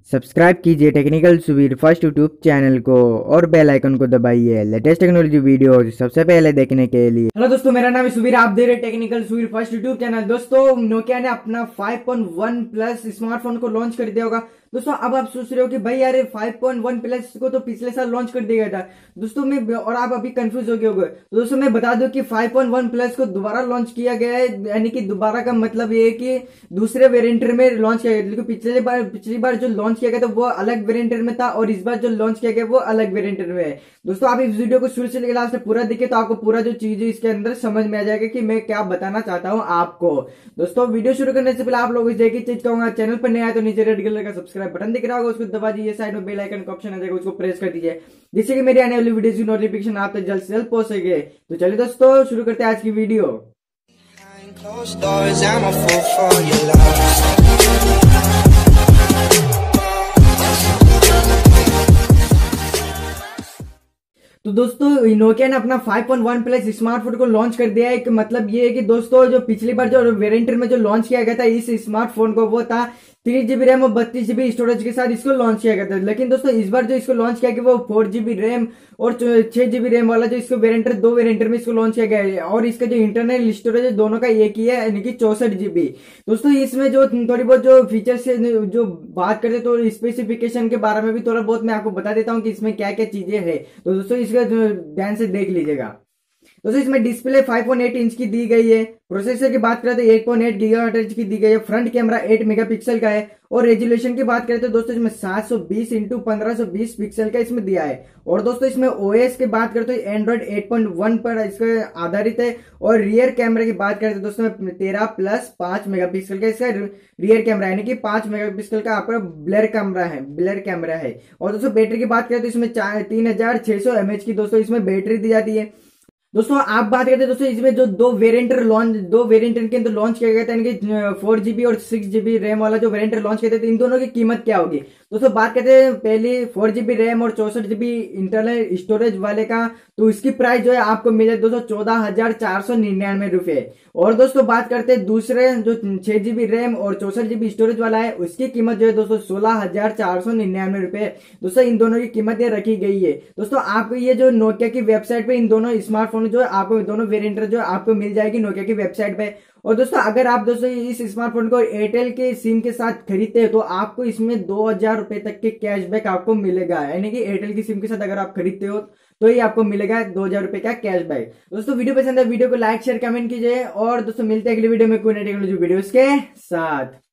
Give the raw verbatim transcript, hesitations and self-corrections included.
Subscribe कीजिए technical Subir first YouTube channel को और बेल आइकन को दबाइए लेटेस्ट टेक्नोलॉजी वीडियो सबसे पहले देखने के लिए। हेलो दोस्तों, मेरा नाम है सुबीर, आप देख रहे technical Subir first YouTube channel. दोस्तों, नोकिया ने अपना five point one plus smartphone को लॉन्च कर दिया होगा। दोस्तों, अब आप सोच रहे हो कि भाई यार फाइव पॉइंट वन प्लस को तो पिछले साल लॉन्च कर दिया गया था दोस्तों मैं, और आप अभी कंफ्यूज हो गए होंगे। तो दोस्तों मैं बता दूं कि फाइव पॉइंट वन प्लस को दोबारा लॉन्च किया गया है, यानी कि दोबारा का मतलब ये है कि दूसरे वेरिएंट में लॉन्च किया गया। लेकिन पिछले बार पिछली बार जो लॉन्च किया गया था वो अलग वेरिएंट में था और इस बार जो लॉन्च किया गया वो अलग वेरिएंट में है। दोस्तों, आप इस वीडियो को शुरू से लेकर लास्ट तक पूरा देखिए तो आपको पूरा जो चीज है इसके अंदर समझ में आ जाएगा कि मैं क्या बताना चाहता हूं आपको। दोस्तों, वीडियो शुरू करने से पहले आप लोग एक ही चीज कहूंगा, चैनल पर नया है तो नीचे रेड कलर का सब्सक्राइब बटन दिख रहा होगा, उसको दबा दीजिए। साइड में बेल आइकन का ऑप्शन आ जाएगा, उसको प्रेस कर दीजिए जिससे कि मेरी आने वाली वीडियो की नोटिफिकेशन आप तक जल्द से जल्द पहुंच सके। तो चलिए दोस्तों शुरू करते हैं आज की वीडियो। तो दोस्तों, नोकिया ने अपना five point one plus smartphone को लॉन्च कर दिया है। एक मतलब ये है कि दोस्तों जो पिछली बार जो वेरिएंट में जो लॉन्च किया गया था इस स्मार्टफोन को वो था थ्री जीबी रैम और बत्तीस जीबी स्टोरेज के साथ इसको लॉन्च किया गया था। लेकिन दोस्तों इस बार जो इसको लॉन्च किया गया वो फोर जीबी रैम और छह जीबी रैम वाला जो इसको वेरिएंट दो वेरिएंट में इसको लॉन्च किया गया है और इसका जो इंटरनल स्टोरेज है दोनों का एक ही है, यानी कि चौसठ जीबी। दोस्तों इसमें जो थोड़ी बहुत जो फीचर्स जो बात करते तो स्पेसिफिकेशन के बारे में भी थोड़ा बहुत मैं आपको बता देता हूँ कि इसमें क्या क्या चीजें है। तो दोस्तों इसका ध्यान से देख लीजिएगा। दोस्तों इसमें display five point eight inch की दी गई है। प्रोसेसर की बात करें तो एट पॉइंट एट गीगाहर्ट्ज की दी गई है। फ्रंट कैमरा एट मेगापिक्सल का है और रेजोल्यूशन की बात करें तो दोस्तों इसमें सात सौ बीस इंटू पंद्रह सौ बीस पिक्सल का इसमें दिया है। और दोस्तों इसमें ओएस की बात करें तो एंड्रॉइड एट पॉइंट वन पर इसका आधारित है। और रियर कैमरा की बात करें तो दोस्तों तेरह प्लस पांच मेगापिक्सल का इसका रियर कैमरा, यानी कि पांच मेगापिक्सल का आपका ब्लर कैमरा है ब्लर कैमरा है। और दोस्तों बैटरी की बात करें तो इसमें तीन हजार छह सौ एमएच की दोस्तों इसमें बैटरी दी जाती है। दोस्तों आप बात करते हैं दोस्तों इसमें जो दो वेरिएंट लॉन्च दो वेरिएंट के अंदर लॉन्च किया गया था, यानी कि फोर जीबी और सिक्स जीबी रैम वाला जो वेरिएंट लॉन्च किया था तो इन दोनों की कीमत क्या होगी। दोस्तों बात करते हैं पहले फोर जीबी रैम और चौसठ जीबी इंटरनल स्टोरेज वाले का, तो इसकी प्राइस जो है आपको मिले दोस्तों चौदह हजार चार सौ निन्यानवे रुपए। और दोस्तों बात करते हैं दूसरे जो छह जीबी रैम और चौसठ जीबी स्टोरेज वाला है उसकी कीमत जो है दोस्तों सोलह हजार चार सौ निन्यानवे रुपए। दोस्तों इन दोनों की कीमत ये रखी गई है। दोस्तों आपको ये जो नोकिया की वेबसाइट पे इन दोनों स्मार्टफोन जो है आपको दोनों वेरिएंट जो है आपको मिल जाएगी नोकिया की वेबसाइट पे। और दोस्तों अगर आप दोस्तों इस स्मार्टफोन को एयरटेल के सिम के साथ खरीदते हैं तो आपको इसमें दो हजार रुपए तक के कैशबैक आपको मिलेगा, यानी कि एयरटेल की सिम के साथ अगर आप खरीदते हो तो ये आपको मिलेगा दो हजार रुपए का कैशबैक। दोस्तों वीडियो पसंद है वीडियो को लाइक शेयर कमेंट कीजिए और दोस्तों मिलते हैं अगली वीडियो में कोई नई टेक्नोलॉजी वीडियोस के साथ।